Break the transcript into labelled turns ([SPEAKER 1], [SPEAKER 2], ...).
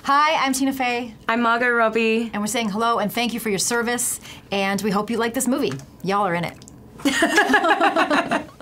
[SPEAKER 1] Hi, I'm Tina Fey.
[SPEAKER 2] I'm Margot Robbie.
[SPEAKER 1] And we're saying hello and thank you for your service, and we hope you like this movie. Y'all are in it.